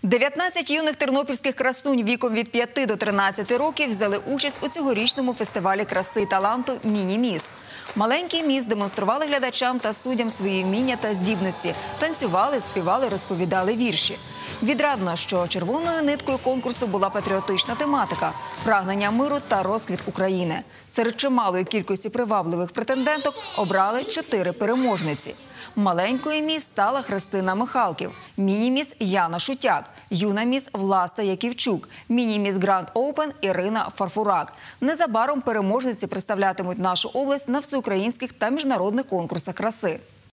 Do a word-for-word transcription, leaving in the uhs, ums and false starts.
дев'ятнадцять юних тернопільських красунь віком від п'яти до тринадцяти років взяли участь у цьогорічному фестивалі краси і таланту «Міні-міс». Маленькі міс демонстрували глядачам та суддям свої вміння та здібності, танцювали, співали, розповідали вірші. Відрадно, що червоною ниткою конкурсу була патріотична тематика – прагнення миру та розквіт України. Серед чималої кількості привабливих претенденток обрали чотири переможниці. Маленькою міс стала Христина Михалків, міні-міс Яна Шутяк, юна міс Власта Яківчук, міні-міс Гранд Оупен Ірина Фарфурак. Незабаром переможниці представлятимуть нашу область на всеукраїнських та міжнародних конкурсах краси.